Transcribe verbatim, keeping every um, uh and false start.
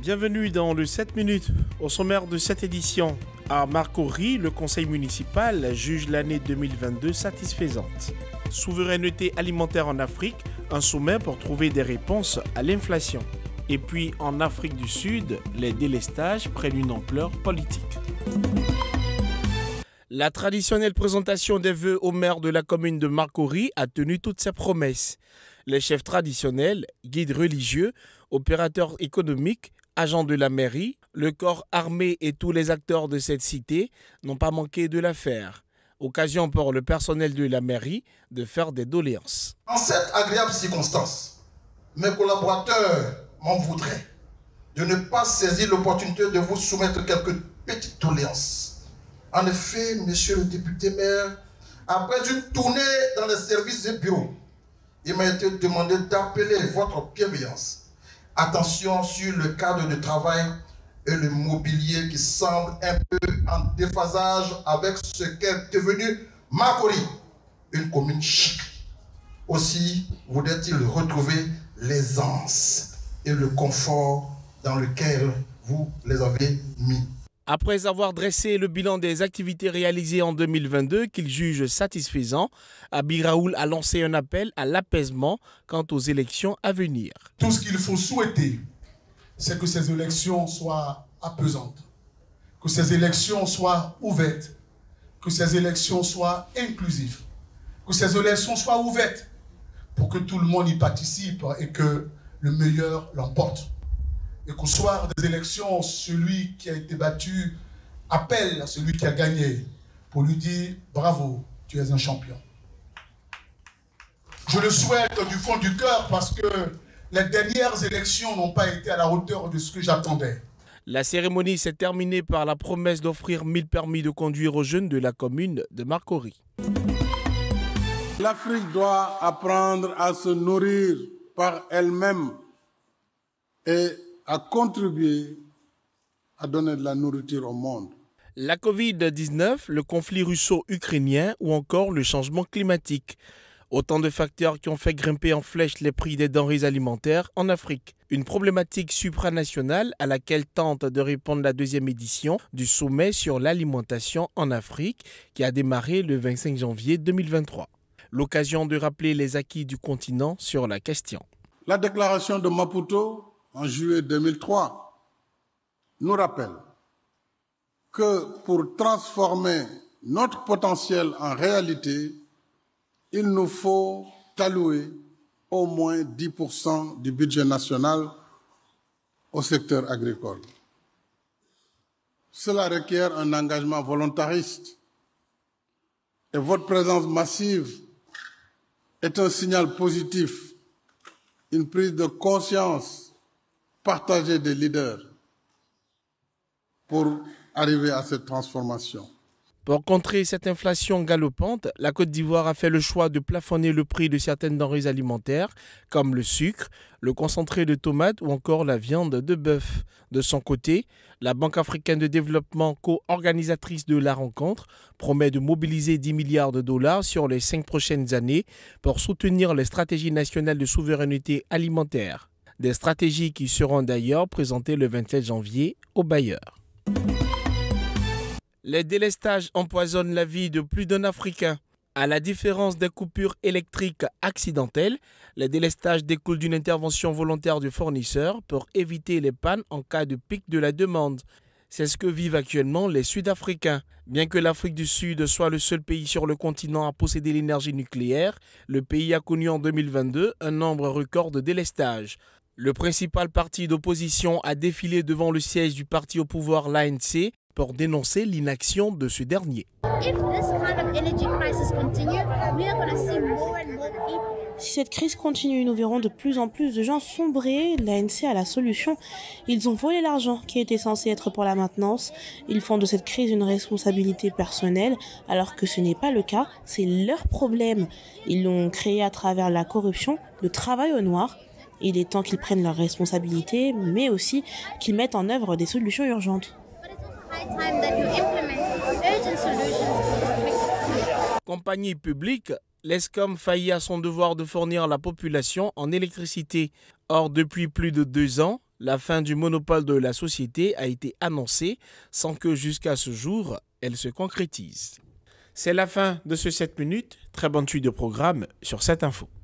Bienvenue dans le sept minutes. Au sommaire de cette édition, à Marcory, le conseil municipal juge l'année deux mille vingt-deux satisfaisante. Souveraineté alimentaire en Afrique, un sommet pour trouver des réponses à l'inflation. Et puis en Afrique du Sud, les délestages prennent une ampleur politique. La traditionnelle présentation des vœux au maire de la commune de Marcory a tenu toutes ses promesses. Les chefs traditionnels, guides religieux, opérateurs économiques, agents de la mairie, le corps armé et tous les acteurs de cette cité n'ont pas manqué de la faire. Occasion pour le personnel de la mairie de faire des doléances. En cette agréable circonstance, mes collaborateurs m'en voudraient de ne pas saisir l'opportunité de vous soumettre quelques petites doléances. En effet, monsieur le député maire, après une tournée dans les services et bureaux, il m'a été demandé d'appeler votre bienveillance. Attention sur le cadre de travail et le mobilier qui semble un peu en déphasage avec ce qu'est devenu Marcory, une commune chic. Aussi, voudrait-il retrouver l'aisance et le confort dans lequel vous les avez mis. Après avoir dressé le bilan des activités réalisées en deux mille vingt-deux qu'il juge satisfaisant, Abi Raoul a lancé un appel à l'apaisement quant aux élections à venir. Tout ce qu'il faut souhaiter, c'est que ces élections soient apaisantes, que ces élections soient ouvertes, que ces élections soient inclusives, que ces élections soient ouvertes pour que tout le monde y participe et que le meilleur l'emporte. Et qu'au soir des élections, celui qui a été battu appelle à celui qui a gagné pour lui dire « Bravo, tu es un champion ». Je le souhaite du fond du cœur parce que les dernières élections n'ont pas été à la hauteur de ce que j'attendais. La cérémonie s'est terminée par la promesse d'offrir mille permis de conduire aux jeunes de la commune de Marcory. L'Afrique doit apprendre à se nourrir par elle-même et à contribuer à donner de la nourriture au monde. La covid dix-neuf, le conflit russo-ukrainien ou encore le changement climatique. Autant de facteurs qui ont fait grimper en flèche les prix des denrées alimentaires en Afrique. Une problématique supranationale à laquelle tente de répondre la deuxième édition du sommet sur l'alimentation en Afrique qui a démarré le vingt-cinq janvier deux mille vingt-trois. L'occasion de rappeler les acquis du continent sur la question. La déclaration de Maputo en juillet deux mille trois, nous rappelle que pour transformer notre potentiel en réalité, il nous faut allouer au moins dix pour cent du budget national au secteur agricole. Cela requiert un engagement volontariste et votre présence massive est un signal positif, une prise de conscience partagée des leaders pour arriver à cette transformation. Pour contrer cette inflation galopante, la Côte d'Ivoire a fait le choix de plafonner le prix de certaines denrées alimentaires, comme le sucre, le concentré de tomates ou encore la viande de bœuf. De son côté, la Banque africaine de développement, co-organisatrice de la rencontre, promet de mobiliser dix milliards de dollars sur les cinq prochaines années pour soutenir les stratégies nationales de souveraineté alimentaire. Des stratégies qui seront d'ailleurs présentées le vingt-sept janvier aux bailleurs. Les délestages empoisonnent la vie de plus d'un Africain. À la différence des coupures électriques accidentelles, les délestages découlent d'une intervention volontaire du fournisseur pour éviter les pannes en cas de pic de la demande. C'est ce que vivent actuellement les Sud-Africains. Bien que l'Afrique du Sud soit le seul pays sur le continent à posséder l'énergie nucléaire, le pays a connu en deux mille vingt-deux un nombre record de délestages. Le principal parti d'opposition a défilé devant le siège du parti au pouvoir, l'A N C, pour dénoncer l'inaction de ce dernier. Si cette crise continue, nous verrons de plus en plus de gens sombrer. L'A N C a la solution. Ils ont volé l'argent qui était censé être pour la maintenance. Ils font de cette crise une responsabilité personnelle, alors que ce n'est pas le cas. C'est leur problème. Ils l'ont créé à travers la corruption, le travail au noir. Il est temps qu'ils prennent leurs responsabilités, mais aussi qu'ils mettent en œuvre des solutions urgentes. Compagnie publique, l'Escom faillit à son devoir de fournir la population en électricité. Or, depuis plus de deux ans, La fin du monopole de la société a été annoncée sans que jusqu'à ce jour, elle se concrétise. C'est la fin de ce sept minutes. Très bonne suite de programme sur cette info.